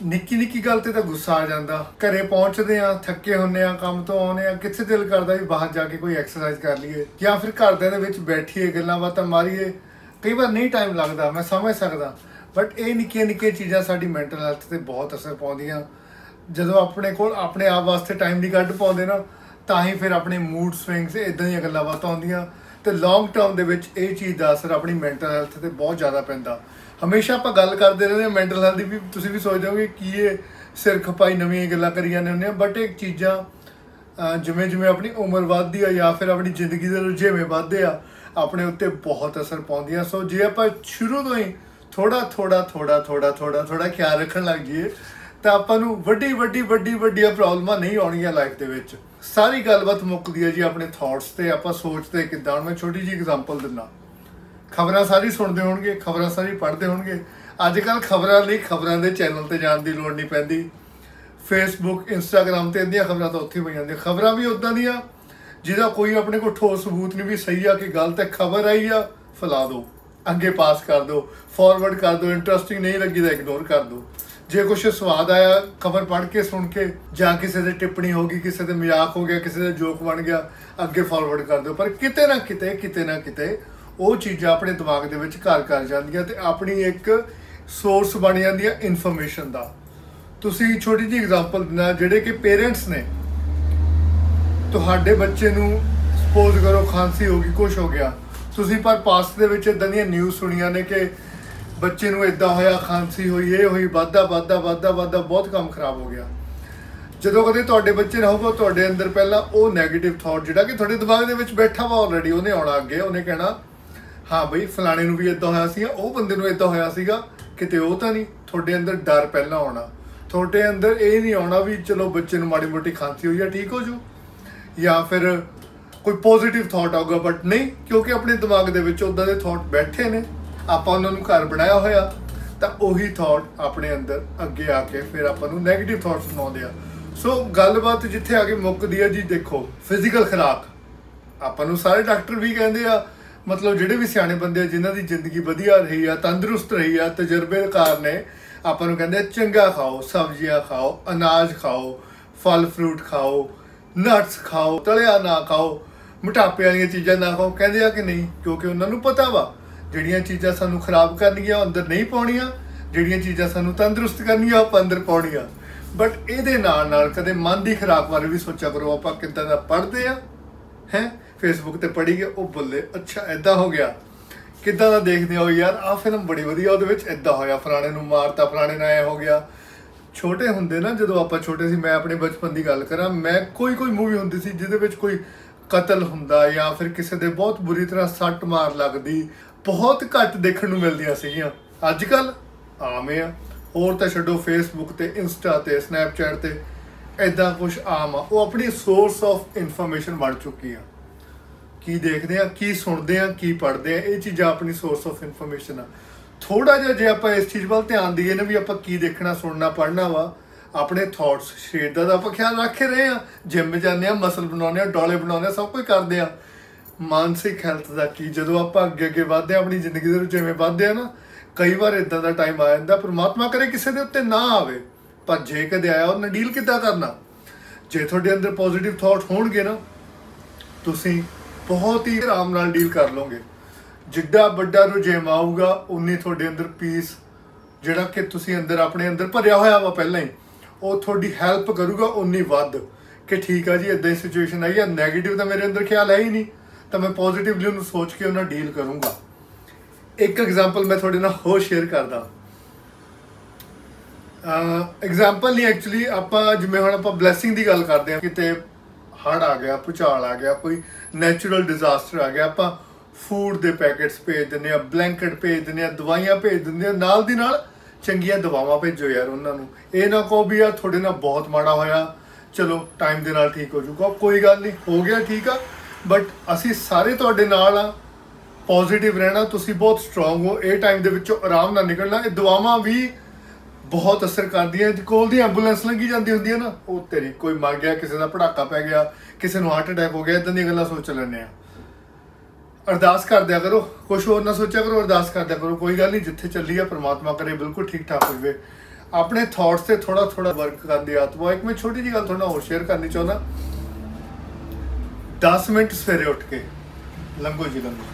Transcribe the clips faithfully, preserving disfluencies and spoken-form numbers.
निक्की निक्की गल ते तां गुस्सा आ जांदा। घरे पहुंचदे आ थक्के हुंदे आ काम तो आउंदे आ कित्थे दिल करदा भी बाहर जाके कोई एक्सरसाइज कर लईए या फिर घरदिਆਂ ਦੇ ਵਿੱਚ बैठीए गल्लां बातां मारीए। कई बार नहीं टाइम लगदा, मैं समझ सकदा, बट ये निक्कियां निक्कियां चीज़ां साडी मैंटल हैल्थ ते बहुत असर पाउंदियां। ਜਦੋਂ ਆਪਣੇ ਕੋਲ ਆਪਣੇ ਆਪ ਵਾਸਤੇ ਟਾਈਮ ਨਹੀਂ ਕੱਢ ਪਾਉਂਦੇ ਨਾ ਤਾਂ ਹੀ ਫਿਰ ਆਪਣੇ ਮੂਡ ਸਵਿੰਗਸ ਇੱਦਾਂ ਦੀਆਂ ਗੱਲਾਂ ਬਾਤਾਂ ਆਉਂਦੀਆਂ ਤੇ ਲੌਂਗ ਟਰਮ ਦੇ ਵਿੱਚ ਇਹ ਚੀਜ਼ ਦਾ ਅਸਰ ਆਪਣੀ ਮੈਂਟਲ ਹੈਲਥ ਤੇ ਬਹੁਤ ਜ਼ਿਆਦਾ ਪੈਂਦਾ। ਹਮੇਸ਼ਾ ਆਪਾਂ ਗੱਲ ਕਰਦੇ ਰਹਿੰਦੇ ਹਾਂ ਮੈਂਟਲ ਹੈਲਥ ਦੀ ਵੀ, ਤੁਸੀਂ ਵੀ ਸੋਚਦੇ ਹੋਗੇ ਕੀ ਇਹ ਸਿਰ ਖਪਾਈ ਨਵੀਆਂ ਗੱਲਾਂ ਕਰੀ ਜਾਂਦੇ ਹੁੰਦੇ ਆ, ਬਟ ਇਹ ਚੀਜ਼ਾਂ ਜਿਵੇਂ ਜਿਵੇਂ ਆਪਣੀ ਉਮਰ ਵੱਧਦੀ ਆ ਜਾਂ ਫਿਰ ਆਪਣੀ ਜ਼ਿੰਦਗੀ ਦੇ ਰੁਝੇਵੇਂ ਵੱਧਦੇ ਆ ਆਪਣੇ ਉੱਤੇ ਬਹੁਤ ਅਸਰ ਪਾਉਂਦੀਆਂ। ਸੋ ਜੇ ਆਪਾਂ ਸ਼ੁਰੂ ਤੋਂ ਹੀ ਥੋੜ੍ਹਾ ਥੋੜ੍ਹਾ ਥੋੜ੍ਹਾ ਥੋੜ੍ਹਾ ਥੋੜ੍ਹਾ ਥੋੜ੍ਹਾ ਖਿਆਲ ਰੱਖਣ ਲੱਗ ਜਾਈਏ ਤਾਂ ਆਪਾਂ ਨੂੰ ਵੱਡੀ ਵੱਡੀ ਵੱਡੀ ਵੱਡੀਆਂ ਪ੍ਰੋਬਲਮਾਂ ਨਹੀਂ ਆਉਣਗੀਆਂ ਲਾਈਫ ਦੇ ਵਿੱਚ। ਸਾਰੀ ਗੱਲਬਾਤ ਮੁੱਕਦੀ ਹੈ ਜੀ ਆਪਣੇ ਥਾਟਸ ਤੇ, ਆਪਾਂ ਸੋਚਦੇ ਕਿੱਦਾਂ। ਮੈਂ ਛੋਟੀ ਜਿਹੀ ਐਗਜ਼ਾਮਪਲ ਦਿੰਦਾ। ਖਬਰਾਂ ਸਾਰੀ ਸੁਣਦੇ ਹੋਣਗੇ, ਖਬਰਾਂ ਸਾਰੀ ਪੜ੍ਹਦੇ ਹੋਣਗੇ। ਅੱਜ ਕੱਲ੍ਹ ਖਬਰਾਂ ਲਈ ਖਬਰਾਂ ਦੇ ਚੈਨਲ 'ਤੇ ਜਾਣ ਦੀ ਲੋੜ ਨਹੀਂ ਪੈਂਦੀ। ਫੇਸਬੁੱਕ ਇੰਸਟਾਗ੍ਰਾਮ 'ਤੇ ਅੱਧੀਆਂ ਖਬਰਾਂ ਤਾਂ ਉੱਥੇ ਪਈ ਜਾਂਦੀਆਂ। ਖਬਰਾਂ ਵੀ ਉੱਦਾਂ ਦੀਆਂ ਜਿਹਦਾ ਕੋਈ ਆਪਣੇ ਕੋਲ ਠੋਸ ਸਬੂਤ ਨਹੀਂ ਵੀ ਸਹੀ ਆ ਕਿ ਗਲਤ ਹੈ। ਖਬਰ ਆਈ ਆ ਫੈਲਾ ਦਿਓ, ਅੱਗੇ ਪਾਸ ਕਰ ਦਿਓ, ਫਾਰਵਰਡ ਕਰ ਦਿਓ। ਇੰਟਰਸਟਿੰਗ ਨਹੀਂ ਲੱਗੀ ਤਾਂ ਇਗਨੋਰ ਕਰ ਦਿਓ। ਜੇ ਕੁਛ ਸਵਾਦ ਆਇਆ ਖਬਰ ਪੜ੍ਹ ਕੇ ਸੁਣ ਕੇ ਜਾਂ ਕਿਸੇ ਦੇ ਟਿੱਪਣੀ ਹੋ ਗਈ, ਕਿਸੇ ਦੇ ਮਜ਼ਾਕ ਹੋ ਗਿਆ, ਕਿਸੇ ਦਾ ਜੋਕ ਬਣ ਗਿਆ, ਅੱਗੇ ਫਾਰਵਰਡ ਕਰ ਦਿਓ। ਪਰ ਕਿਤੇ ਨਾ ਕਿਤੇ ਕਿਤੇ ਨਾ ਕਿਤੇ ਉਹ ਚੀਜ਼ਾਂ ਆਪਣੇ ਦਿਮਾਗ ਦੇ ਵਿੱਚ ਘਰ ਕਰ ਜਾਂਦੀਆਂ ਤੇ ਆਪਣੀ ਇੱਕ ਸੋਰਸ ਬਣ ਜਾਂਦੀ ਹੈ ਇਨਫੋਰਮੇਸ਼ਨ ਦਾ। ਤੁਸੀਂ ਛੋਟੀ ਜਿਹੀ ਐਗਜ਼ਾਮਪਲ ਦਿੰਦਾ, ਜਿਹੜੇ ਕਿ ਪੇਰੈਂਟਸ ਨੇ ਤੁਹਾਡੇ ਬੱਚੇ ਨੂੰ ਸਪੋਜ਼ ਕਰੋ ਖਾਂਸੀ ਹੋ ਗਈ, ਕੁਛ ਹੋ ਗਿਆ, ਤੁਸੀਂ ਪਰ ਪਾਸਟ ਦੇ ਵਿੱਚ ਇੱਦਾਂ ਦੀਆਂ ਨਿਊਜ਼ ਸੁਣੀਆਂ ਨੇ ਕਿ ਬੱਚੇ ਨੂੰ ਇੱਦਾਂ ਹੋਇਆ, ਖਾਂਸੀ ਹੋਈ, ਇਹ ਹੋਈ, ਵੱਧਦਾ ਵੱਧਦਾ ਵੱਧਦਾ ਵੱਧਦਾ ਬਹੁਤ ਕੰਮ ਖਰਾਬ ਹੋ ਗਿਆ। ਜਦੋਂ ਕਦੇ ਤੁਹਾਡੇ ਬੱਚੇ ਨਾ ਹੋਊਗਾ ਤੁਹਾਡੇ ਅੰਦਰ ਪਹਿਲਾਂ ਉਹ ਨੈਗੇਟਿਵ ਥਾਟ ਜਿਹੜਾ ਕਿ ਤੁਹਾਡੇ ਦਿਮਾਗ ਦੇ ਵਿੱਚ ਬੈਠਾ ਵਾ ਆਲਰੇਡੀ, ਉਹਨੇ ਆਉਣਾ ਅੱਗੇ, ਉਹਨੇ ਕਹਿਣਾ ਹਾਂ ਬਈ ਫਲਾਣੇ ਨੂੰ ਵੀ ਇੱਦਾਂ ਹੋਇਆ ਸੀਗਾ, ਉਹ ਬੰਦੇ ਨੂੰ ਇੱਦਾਂ ਹੋਇਆ ਸੀਗਾ, ਕਿਤੇ ਉਹ ਤਾਂ ਨਹੀਂ। ਤੁਹਾਡੇ ਅੰਦਰ ਡਰ ਪਹਿਲਾਂ ਆਉਣਾ। ਤੁਹਾਡੇ ਅੰਦਰ ਇਹ ਨਹੀਂ ਆਉਣਾ ਵੀ ਚਲੋ ਬੱਚੇ ਨੂੰ ਮਾੜੀ ਮੋਟੀ ਖਾਂਸੀ ਹੋਈ ਆ ਠੀਕ ਹੋ ਜੂ, ਜਾਂ ਫਿਰ ਕੋਈ ਪੋਜ਼ੀਟਿਵ ਥਾਟ ਆਊਗਾ, ਬਟ ਨਹੀਂ, ਕਿਉਂਕਿ ਆਪਣੇ ਦਿਮਾਗ ਦੇ ਵਿੱਚ ਉੱਦਾਂ ਦੇ ਥਾਟ ਬੈਠੇ ਨੇ, ਆਪਾਂ ਉਹਨਾਂ ਨੂੰ ਘਰ ਬਣਾਇਆ ਹੋਇਆ, ਤਾਂ ਉਹੀ ਥਾਟ ਆਪਣੇ ਅੰਦਰ ਅੱਗੇ ਆ ਕੇ ਫਿਰ ਆਪਾਂ ਨੂੰ ਨੈਗੇਟਿਵ ਥਾਟਸ ਬਣਾਉਂਦੇ ਆ। ਸੋ ਗੱਲਬਾਤ ਜਿੱਥੇ ਆ ਕੇ ਮੁੱਕਦੀ ਆ ਜੀ, ਦੇਖੋ ਫਿਜ਼ੀਕਲ ਖੁਰਾਕ ਆਪਾਂ ਨੂੰ ਸਾਰੇ ਡਾਕਟਰ ਵੀ ਕਹਿੰਦੇ ਆ, ਮਤਲਬ ਜਿਹੜੇ ਵੀ ਸਿਆਣੇ ਬੰਦੇ ਆ ਜਿਨ੍ਹਾਂ ਦੀ ਜ਼ਿੰਦਗੀ ਵਧੀਆ ਰਹੀ ਆ, ਤੰਦਰੁਸਤ ਰਹੀ ਆ, ਤਜਰਬੇਕਾਰ ਨੇ, ਆਪਾਂ ਨੂੰ ਕਹਿੰਦੇ ਚੰਗਾ ਖਾਓ, ਸਬਜ਼ੀਆਂ ਖਾਓ, ਅਨਾਜ ਖਾਓ, ਫਲ ਫਰੂਟ ਖਾਓ, ਨਟਸ ਖਾਓ, ਤਲਿਆ ਨਾ ਖਾਓ, ਮੋਟਾਪੇ ਵਾਲੀਆਂ ਚੀਜ਼ਾਂ ਨਾ ਖਾਓ। ਕਹਿੰਦੇ ਆ ਕਿ ਨਹੀਂ, ਕਿਉਂਕਿ ਉਹਨਾਂ ਨੂੰ ਪਤਾ ਵਾ ਜਿਹੜੀਆਂ ਚੀਜ਼ਾਂ ਸਾਨੂੰ ਖਰਾਬ ਕਰਨੀਆਂ ਉਹ ਅੰਦਰ ਨਹੀਂ ਪਾਉਣੀਆਂ, ਜਿਹੜੀਆਂ ਚੀਜ਼ਾਂ ਸਾਨੂੰ ਤੰਦਰੁਸਤ ਕਰਨੀਆਂ ਉਹ ਅੰਦਰ ਪਾਉਣੀਆਂ। ਬਟ ਇਹਦੇ ਨਾਲ ਨਾਲ ਕਦੇ ਮਨ ਦੀ ਖੁਰਾਕ ਬਾਰੇ ਵੀ ਸੋਚਿਆ ਕਰੋ। ਆਪਾਂ ਕਿੱਦਾਂ ਦਾ ਪੜ੍ਹਦੇ ਆ ਹੈ, ਫੇਸਬੁੱਕ 'ਤੇ ਪੜ੍ਹੀ ਗਏ, ਉਹ ਬੱਲੇ ਅੱਛਾ ਇੱਦਾਂ ਹੋ ਗਿਆ, ਕਿੱਦਾਂ ਦਾ ਦੇਖਦੇ ਹੋ ਯਾਰ ਆਹ ਫਿਲਮ ਬੜੀ ਵਧੀਆ, ਉਹਦੇ ਵਿੱਚ ਇੱਦਾਂ ਹੋਇਆ, ਫਲਾਣੇ ਨੂੰ ਮਾਰਤਾ, ਫਲਾਣੇ ਨਾਲ ਐਂ ਹੋ ਗਿਆ। ਛੋਟੇ ਹੁੰਦੇ ਨਾ, ਜਦੋਂ ਆਪਾਂ ਛੋਟੇ ਸੀ, ਮੈਂ ਆਪਣੇ ਬਚਪਨ ਦੀ ਗੱਲ ਕਰਾਂ, ਮੈਂ ਕੋਈ ਕੋਈ ਮੂਵੀ ਹੁੰਦੀ ਸੀ ਜਿਹਦੇ ਵਿੱਚ ਕੋਈ ਕਤਲ ਹੁੰਦਾ ਜਾਂ ਫਿਰ ਕਿਸੇ ਦੇ ਬਹੁਤ ਬੁਰੀ ਤਰ੍ਹਾਂ ਸੱਟ ਮਾਰ ਲੱਗਦੀ, ਬਹੁਤ ਘੱਟ ਦੇਖਣ ਨੂੰ ਮਿਲਦੀਆਂ ਸੀਗੀਆਂ। ਅੱਜ ਕੱਲ੍ਹ ਆਮ ਆ, ਹੋਰ ਤਾਂ ਛੱਡੋ, ਫੇਸਬੁੱਕ 'ਤੇ, ਇੰਸਟਾ 'ਤੇ, ਸਨੈਪਚੈਟ 'ਤੇ ਇੱਦਾਂ ਕੁਛ ਆਮ ਆ। ਉਹ ਆਪਣੀ ਸੋਰਸ ਆਫ ਇਨਫੋਰਮੇਸ਼ਨ ਬਣ ਚੁੱਕੀ ਆ। ਕੀ ਦੇਖਦੇ ਆ, ਕੀ ਸੁਣਦੇ ਆ, ਕੀ ਪੜ੍ਹਦੇ ਆ, ਇਹ ਚੀਜ਼ਾਂ ਆਪਣੀ ਸੋਰਸ ਆਫ ਇਨਫੋਰਮੇਸ਼ਨ ਆ। ਥੋੜ੍ਹਾ ਜਿਹਾ ਜੇ ਆਪਾਂ ਇਸ ਚੀਜ਼ ਵੱਲ ਧਿਆਨ ਦਈਏ ਨਾ ਵੀ ਆਪਾਂ ਕੀ ਦੇਖਣਾ, ਸੁਣਨਾ, ਪੜ੍ਹਨਾ ਵਾ, ਆਪਣੇ ਥਾਟਸ ਸ਼ੇਡ ਦਾ ਤਾਂ ਆਪਾਂ ਖਿਆਲ ਰੱਖ ਹੀ ਰਹੇ ਹਾਂ। ਜਿੰਮ ਜਾਂਦੇ ਹਾਂ, ਮਸਲ ਬਣਾਉਂਦੇ ਹਾਂ, ਡੋਲੇ ਬਣਾਉਂਦੇ ਹਾਂ, ਸਭ ਕੁਝ ਕਰਦੇ ਹਾਂ। ਮਾਨਸਿਕ ਹੈਲਥ ਦਾ ਕੀ, ਜਦੋਂ ਆਪਾਂ ਅੱਗੇ ਅੱਗੇ ਵੱਧਦੇ ਹਾਂ ਆਪਣੀ ਜ਼ਿੰਦਗੀ ਦੇ ਵਿੱਚ, ਜਿਵੇਂ ਵੱਧਦੇ ਆ ਨਾ, ਕਈ ਵਾਰ ਇੱਦਾਂ ਦਾ ਟਾਈਮ ਆ ਜਾਂਦਾ, ਪਰਮਾਤਮਾ ਕਰੇ ਕਿਸੇ ਦੇ ਉੱਤੇ ਨਾ ਆਵੇ, ਪਰ ਜੇ ਕਦੇ ਆਇਆ ਉਹਦੇ ਨਾਲ ਡੀਲ ਕਿੱਦਾਂ ਕਰਨਾ। ਜੇ ਤੁਹਾਡੇ ਅੰਦਰ ਪੋਜ਼ੀਟਿਵ ਥਾਟ ਹੋਣਗੇ ਨਾ, ਤੁਸੀਂ ਬਹੁਤ ਹੀ ਆਰਾਮ ਨਾਲ ਡੀਲ ਕਰ ਲਓਗੇ। ਜਿੱਡਾ ਵੱਡਾ ਰੁਝੇਵਾਂ ਆਊਗਾ ਉਨੀ ਤੁਹਾਡੇ ਅੰਦਰ ਪੀਸ ਜਿਹੜਾ ਕਿ ਤੁਸੀਂ ਅੰਦਰ ਆਪਣੇ ਅੰਦਰ ਭਰਿਆ ਹੋਇਆ ਵਾ ਪਹਿਲਾਂ ਹੀ, ਉਹ ਤੁਹਾਡੀ ਹੈਲਪ ਕਰੂਗਾ ਉਨੀ ਵੱਧ ਕਿ ਠੀਕ ਆ ਜੀ ਇੱਦਾਂ ਦੀ ਸਿਚੁਏਸ਼ਨ ਆਈ ਆ, ਨੈਗੇਟਿਵ ਤਾਂ ਮੇਰੇ ਅੰਦਰ ਖਿਆਲ ਹੈ ਹੀ ਨਹੀਂ, ਤਾਂ ਮੈਂ ਪੋਜ਼ੀਟਿਵਲੀ ਉਹਨੂੰ ਸੋਚ ਕੇ ਉਹਨਾਂ ਡੀਲ ਕਰੂੰਗਾ। ਇੱਕ ਐਗਜ਼ਾਮਪਲ ਮੈਂ ਤੁਹਾਡੇ ਨਾਲ ਹੋਰ ਸ਼ੇਅਰ ਕਰਦਾ। ਐਗਜ਼ਾਮਪਲ ਨਹੀਂ, ਐਕਚੁਅਲੀ ਆਪਾਂ ਜਿਵੇਂ ਹੁਣ ਆਪਾਂ ਬਲੈਸਿੰਗ ਦੀ ਗੱਲ ਕਰਦੇ ਹਾਂ, ਕਿਤੇ ਹੜ੍ਹ ਆ ਗਿਆ, ਭੂਚਾਲ ਆ ਗਿਆ, ਕੋਈ ਨੈਚੁਰਲ ਡਿਜ਼ਾਸਟਰ ਆ ਗਿਆ, ਆਪਾਂ ਫੂਡ ਦੇ ਪੈਕਟਸ ਭੇਜ ਦਿੰਦੇ ਹਾਂ, ਬਲੈਂਕਟ ਭੇਜ ਦਿੰਦੇ ਹਾਂ, ਦਵਾਈਆਂ ਭੇਜ ਦਿੰਦੇ ਹਾਂ, ਨਾਲ ਦੀ ਨਾਲ ਚੰਗੀਆਂ ਦਵਾਵਾਂ ਭੇਜੋ ਯਾਰ ਉਹਨਾਂ ਨੂੰ। ਇਹ ਨਾ ਕਹੋ ਵੀ ਯਾਰ ਤੁਹਾਡੇ ਨਾਲ ਬਹੁਤ ਮਾੜਾ ਹੋਇਆ, ਚਲੋ ਟਾਈਮ ਦੇ ਨਾਲ ਠੀਕ ਹੋ ਜਾਊਗਾ, ਕੋਈ ਗੱਲ ਨਹੀਂ, ਹੋ ਗਿਆ ਠੀਕ ਆ, ਬਟ ਅਸੀਂ ਸਾਰੇ ਤੁਹਾਡੇ ਨਾਲ ਆ, ਪੋਜ਼ੀਟਿਵ ਰਹਿਣਾ, ਤੁਸੀਂ ਬਹੁਤ ਸਟਰੋਂਗ ਹੋ, ਇਹ ਟਾਈਮ ਦੇ ਵਿੱਚੋਂ ਆਰਾਮ ਨਾਲ ਨਿਕਲਣਾ। ਇਹ ਦੁਆਵਾਂ ਵੀ ਬਹੁਤ ਅਸਰ ਕਰਦੀਆਂ। ਕੋਲ ਦੀ ਐਂਬੂਲੈਂਸ ਲੰਘੀ ਜਾਂਦੀ ਹੁੰਦੀ ਹੈ ਨਾ, ਉਹ ਤੇਰੀ ਕੋਈ ਮਰ ਗਿਆ, ਕਿਸੇ ਦਾ ਪੜਾਕਾ ਪੈ ਗਿਆ, ਕਿਸੇ ਨੂੰ ਹਾਰਟ ਅਟੈਕ ਹੋ ਗਿਆ, ਇੱਦਾਂ ਦੀਆਂ ਗੱਲਾਂ ਸੋਚ ਲੈਂਦੇ ਹਾਂ। ਅਰਦਾਸ ਕਰ ਦਿਆ ਕਰੋ, ਕੁਛ ਹੋਰ ਨਾ ਸੋਚਿਆ ਕਰੋ, ਅਰਦਾਸ ਕਰ ਦਿਆ ਕਰੋ, ਕੋਈ ਗੱਲ ਨਹੀਂ, ਜਿੱਥੇ ਚੱਲੀ ਆ ਪਰਮਾਤਮਾ ਕਰੇ ਬਿਲਕੁਲ ਠੀਕ ਠਾਕ ਹੋ ਜਾਵੇ। अपने थॉट्स से थोड़ा थोड़ा वर्क करने की आदत पाओ। एक मैं छोटी जी गल थोड़ा होर शेयर करनी चाहना, दस मिनट सवेरे उठ के लंघो जी लंघो।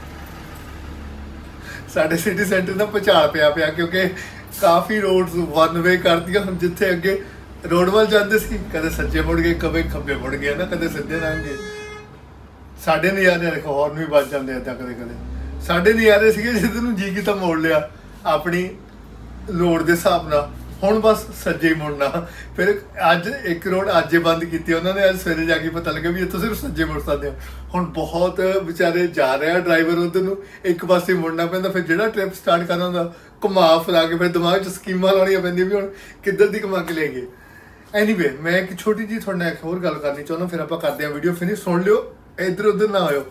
साडे सिटी सेंटर ना भुचाल पिया पिया क्योंकि काफ़ी रोड वन वे कर दिया। हम जिथे अगे रोड वाल जाते सी कदे सज्जे मुड़ गए, कभी खब्बे मुड़ गए ना, कदे सीधे लंघ गए। साडे नज़ारे देखो हॉर्न भी बज जाते इदा कदे कदे। साडे नज़ारे सीगे जिधर नूं जी कीता मोड़ लिया अपनी लोड़ के हिसाब नाल। हुण बस सज्जे ही मुड़ना। फिर अज एक रोड अज बंद की, उन्होंने अज सवेरे जाके पता लगे भी इतों सिर्फ सज्जे मुड़ सकते हो। हुण बहुत बेचारे जा रहे हैं ड्राइवर उधर नूं एक पासे मुड़ना पैंदा। फिर जिहड़ा ट्रिप स्टार्ट करना हुंदा घुमा फिरा के फिर दिमाग च स्कीमां लाउणियां पैंदियां भी हुण किधर दी घुमा के ले गए। एनीवे मैं एक छोटी जी थोड़े नाल एक होर गल करनी चाहुंदा, फिर आपां करदे हां वीडियो फिनिश। सुन लिओ, इधर उधर ना होयो।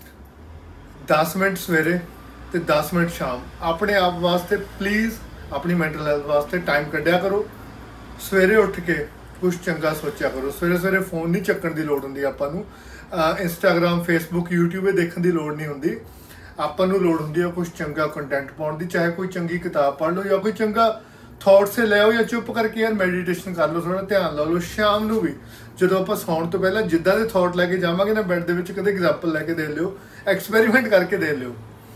दस मिनट सवेरे ते दस मिनट शाम अपने आप वास्ते प्लीज़, अपनी मैंटल हैल्थ वास्ते टाइम कढ़िया करो। सवेरे उठ के कुछ चंगा सोचा करो। सवेरे सवेरे फोन नहीं चक्कण की लोड़ हुंदी आपां नूं, इंस्टाग्राम फेसबुक यूट्यूब देखने की लोड़ नहीं हुंदी। आपां नूं लोड़ हुंदी है कुछ चंगा कंटेंट पाउण दी, चाहे कोई चंगी किताब पढ़ लो या कोई चंगा थॉट से ले आओ, या चुप करके यार मैਡੀਟੇਸ਼ਨ कर लो, थोड़ा ध्यान ला लो। शाम नूं भी ਜਦੋਂ ਆਪਾਂ ਸੌਣ ਤੋਂ ਪਹਿਲਾਂ ਜਿੱਦਾਂ ਦੇ ਥਾਟ ਲੈ ਕੇ ਜਾਵਾਂਗੇ ਨਾ ਬੈੱਡ ਦੇ ਵਿੱਚ, ਕਦੇ ਐਗਜ਼ਾਮਪਲ ਲੈ ਕੇ ਦੇ ਲਿਓ, ਐਕਸਪੈਰੀਮੈਂਟ ਕਰਕੇ ਦੇ ਲਿਓ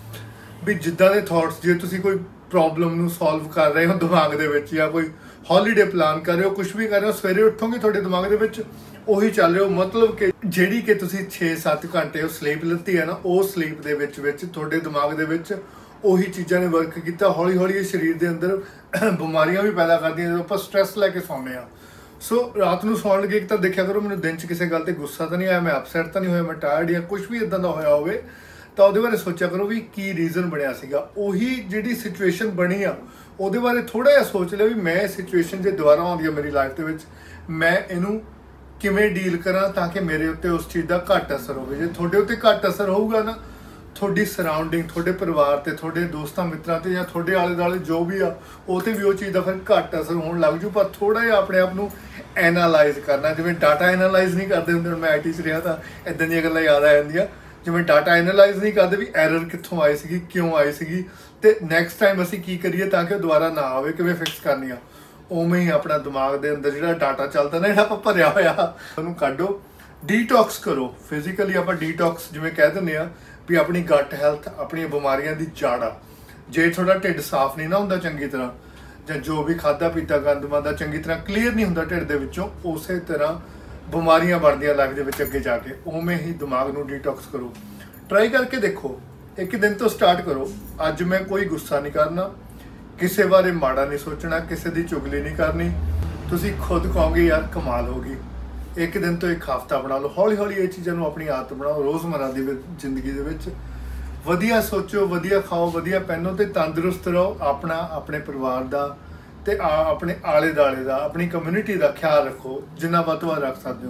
ਵੀ ਜਿੱਦਾਂ ਦੇ ਥਾਟਸ, ਜੇ ਤੁਸੀਂ ਕੋਈ ਪ੍ਰੋਬਲਮ ਨੂੰ ਸੋਲਵ ਕਰ ਰਹੇ ਹੋ ਦਿਮਾਗ ਦੇ ਵਿੱਚ, ਜਾਂ ਕੋਈ ਹੌਲੀਡੇ ਪਲਾਨ ਕਰ ਰਹੇ ਹੋ, ਕੁਝ ਵੀ ਕਰ ਰਹੇ ਹੋ, ਸਵੇਰੇ ਉੱਠੋਗੇ ਤੁਹਾਡੇ ਦਿਮਾਗ ਦੇ ਵਿੱਚ ਉਹੀ ਚੱਲ ਰਿਹਾ। ਮਤਲਬ ਕਿ ਜਿਹੜੀ ਕਿ ਤੁਸੀਂ ਛੇ ਸੱਤ ਘੰਟੇ ਉਹ ਸਲੀਪ ਲਿੱਤੀ ਹੈ ਨਾ, ਉਹ ਸਲੀਪ ਦੇ ਵਿੱਚ ਵਿੱਚ ਤੁਹਾਡੇ ਦਿਮਾਗ ਦੇ ਵਿੱਚ ਉਹੀ ਚੀਜ਼ਾਂ ਨੇ ਵਰਕ ਕੀਤਾ। ਹੌਲੀ ਹੌਲੀ ਇਹ ਸਰੀਰ ਦੇ ਅੰਦਰ ਬਿਮਾਰੀਆਂ ਵੀ ਪੈਦਾ ਕਰਦੀਆਂ ਜਦੋਂ ਆਪਾਂ ਸਟ੍ਰੈਸ ਲੈ ਕੇ ਸੌਂਦੇ ਹਾਂ। ਸੋ ਰਾਤ ਨੂੰ ਸੌਣ ਲੱਗੇ ਇੱਕ ਤਾਂ ਦੇਖਿਆ ਕਰੋ ਮੈਨੂੰ ਦਿਨ 'ਚ ਕਿਸੇ ਗੱਲ 'ਤੇ ਗੁੱਸਾ ਤਾਂ ਨਹੀਂ ਆਇਆ, ਮੈਂ ਅਪਸੈਟ ਤਾਂ ਨਹੀਂ ਹੋਇਆ, ਮੈਂ ਟਾਇਰਡ ਜਾਂ ਕੁਝ ਵੀ ਇੱਦਾਂ ਦਾ ਹੋਇਆ ਹੋਵੇ ਤਾਂ ਉਹਦੇ ਬਾਰੇ ਸੋਚਿਆ ਕਰੋ ਵੀ ਕੀ ਰੀਜ਼ਨ ਬਣਿਆ ਸੀਗਾ। ਉਹੀ ਜਿਹੜੀ ਸਿਚੁਏਸ਼ਨ ਬਣੀ ਆ ਉਹਦੇ ਬਾਰੇ ਥੋੜ੍ਹਾ ਜਿਹਾ ਸੋਚ ਲਿਆ ਵੀ ਮੈਂ ਇਹ ਸਿਚੁਏਸ਼ਨ ਜੇ ਦੁਬਾਰਾ ਆਉਂਦੀ ਆ ਮੇਰੀ ਲਾਈਫ ਦੇ ਵਿੱਚ, ਮੈਂ ਇਹਨੂੰ ਕਿਵੇਂ ਡੀਲ ਕਰਾਂ ਤਾਂ ਕਿ ਮੇਰੇ ਉੱਤੇ ਉਸ ਚੀਜ਼ ਦਾ ਘੱਟ ਅਸਰ ਹੋਵੇ। ਜੇ ਤੁਹਾਡੇ ਉੱਤੇ ਘੱਟ ਅਸਰ ਹੋਊਗਾ ਨਾ, ਤੁਹਾਡੀ ਸਰਾਊਂਡਿੰਗ, ਤੁਹਾਡੇ ਪਰਿਵਾਰ ਤੇ, ਤੁਹਾਡੇ ਦੋਸਤਾਂ ਮਿੱਤਰਾਂ ਤੇ, ਜਾਂ ਤੁਹਾਡੇ ਆਲੇ ਦੁਆਲੇ ਜੋ ਵੀ ਆ ਉਹ 'ਤੇ ਵੀ ਉਹ ਚੀਜ਼ ਦਾ ਫਿਰ ਘੱਟ ਅਸਰ ਹੋਣ ਲੱਗ ਜੂ। ਪਰ ਥੋੜ੍ਹਾ ਜਿਹਾ ਆਪਣੇ ਆਪ ਨੂੰ ਐਨਾਲਾਈਜ਼ ਕਰਨਾ, ਜਿਵੇਂ ਡਾਟਾ ਐਨਾਲਾਈਜ਼ ਨਹੀਂ ਕਰਦੇ ਹੁੰਦੇ। ਮੈਂ ਆਈ ਟੀ 'ਚ ਰਿਹਾ ਤਾਂ ਇੱਦਾਂ ਦੀਆਂ ਗੱਲਾਂ ਯਾਦ ਆ ਜਾਂਦੀਆਂ, ਜਿਵੇਂ ਡਾਟਾ ਐਨਾਲਾਈਜ਼ ਨਹੀਂ ਕਰਦੇ ਵੀ ਐਰਰ ਕਿੱਥੋਂ ਆਈ ਸੀਗੀ, ਕਿਉਂ ਆਈ ਸੀਗੀ, ਤੇ ਨੈਕਸਟ ਟਾਈਮ ਅਸੀਂ ਕੀ ਕਰੀਏ ਤਾਂ ਕਿ ਉਹ ਦੁਬਾਰਾ ਨਾ ਆਵੇ, ਕਿਵੇਂ ਫਿਕਸ ਕਰਨੀ ਆ। ਉਵੇਂ ਹੀ ਆਪਣਾ ਦਿਮਾਗ ਦੇ ਅੰਦਰ ਜਿਹੜਾ ਡਾਟਾ ਚੱਲਦਾ ਨਾ, ਜਿਹੜਾ ਆਪਾਂ ਭਰਿਆ ਹੋਇਆ, ਉਹਨੂੰ ਕੱਢੋ, ਡੀਟੌਕਸ ਕਰੋ। ਫਿਜ਼ੀਕਲੀ ਆਪਾਂ ਡੀਟੌਕਸ ਜਿਵੇਂ ਕਹਿ ਦਿੰਦੇ ਆ ਵੀ ਆਪਣੀ ਗੱਟ ਹੈਲਥ ਆਪਣੀਆਂ ਬਿਮਾਰੀਆਂ ਦੀ ਜੜ ਆ। ਜੇ ਤੁਹਾਡਾ ਢਿੱਡ ਸਾਫ਼ ਨਹੀਂ ਨਾ ਹੁੰਦਾ ਚੰਗੀ ਤਰ੍ਹਾਂ, ਜਾਂ ਜੋ ਵੀ ਖਾਧਾ ਪੀਤਾ ਗੰਦਮਾ ਦਾ ਚੰਗੀ ਤਰ੍ਹਾਂ ਕਲੀਅਰ ਨਹੀਂ ਹੁੰਦਾ ਢਿੱਡ ਦੇ ਵਿੱਚੋਂ, ਉਸੇ ਤਰ੍ਹਾਂ ਬਿਮਾਰੀਆਂ ਬਣਦੀਆਂ ਲਾਈਫ ਦੇ ਵਿੱਚ ਅੱਗੇ ਜਾ ਕੇ। ਉਵੇਂ ਹੀ ਦਿਮਾਗ ਨੂੰ ਡੀਟੌਕਸ ਕਰੋ। ਟਰਾਈ ਕਰਕੇ ਦੇਖੋ, ਇੱਕ ਦਿਨ ਤੋਂ ਸਟਾਰਟ ਕਰੋ। ਅੱਜ ਮੈਂ ਕੋਈ ਗੁੱਸਾ ਨਹੀਂ ਕਰਨਾ, ਕਿਸੇ ਬਾਰੇ ਮਾੜਾ ਨਹੀਂ ਸੋਚਣਾ, ਕਿਸੇ ਦੀ ਚੁਗਲੀ ਨਹੀਂ ਕਰਨੀ। ਤੁਸੀਂ ਖੁਦ ਕਹੋਗੇ ਯਾਰ ਕਮਾਲ ਹੋ ਗਈ। ਇੱਕ ਦਿਨ ਤੋਂ ਇੱਕ ਹਫ਼ਤਾ ਬਣਾ ਲਓ। ਹੌਲੀ ਹੌਲੀ ਇਹ ਚੀਜ਼ਾਂ ਨੂੰ ਆਪਣੀ ਆਦਤ ਬਣਾਓ। ਰੋਜ਼ਮਰਰਾ ਦੀ ਜ਼ਿੰਦਗੀ ਦੇ ਵਿੱਚ ਵਧੀਆ ਸੋਚੋ, ਵਧੀਆ ਖਾਓ, ਵਧੀਆ ਪਹਿਨੋ ਤੇ ਤੰਦਰੁਸਤ ਰਹੋ। ਆਪਣਾ, ਆਪਣੇ ਪਰਿਵਾਰ ਦਾ ਤੇ ਆਪਣੇ ਆਲੇ ਦੁਆਲੇ ਦਾ, ਆਪਣੀ ਕਮਿਊਨਿਟੀ ਦਾ ਖਿਆਲ ਰੱਖੋ ਜਿੰਨਾ ਵੱਧ ਤੋਂ ਵੱਧ ਰੱਖ ਸਕਦੇ ਹੋ।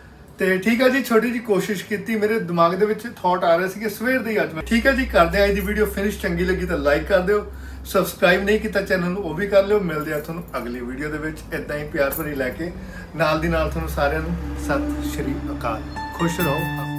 ਤੇ ਠੀਕ ਹੈ ਜੀ, ਛੋਟੀ ਜੀ ਕੋਸ਼ਿਸ਼ ਕੀਤੀ। ਮੇਰੇ ਦਿਮਾਗ ਦੇ ਵਿੱਚ ਥਾਟ ਆ ਰਹੇ ਸੀਗੇ ਸਵੇਰ ਦੇ ਅੱਜ ਮੈਂ। ਠੀਕ ਹੈ ਜੀ, ਕਰਦੇ ਹਾਂ ਅੱਜ ਦੀ ਵੀਡੀਓ ਫਿਨਿਸ਼। ਚੰਗੀ ਲੱਗੀ ਤਾਂ ਲਾਈਕ ਕਰ ਦਿਓ, ਸਬਸਕ੍ਰਾਈਬ ਨਹੀਂ ਕੀਤਾ ਚੈਨਲ ਨੂੰ ਉਹ ਵੀ ਕਰ ਲਿਓ। ਮਿਲਦੇ ਆ ਤੁਹਾਨੂੰ ਅਗਲੀ ਵੀਡੀਓ ਦੇ ਵਿੱਚ ਇੱਦਾਂ ਹੀ ਪਿਆਰ ਭਰੀ ਲੈ ਕੇ। ਨਾਲ ਦੀ ਨਾਲ ਤੁਹਾਨੂੰ ਸਾਰਿਆਂ ਨੂੰ ਸਤਿ ਸ਼੍ਰੀ ਅਕਾਲ। ਖੁਸ਼ ਰਹੋ।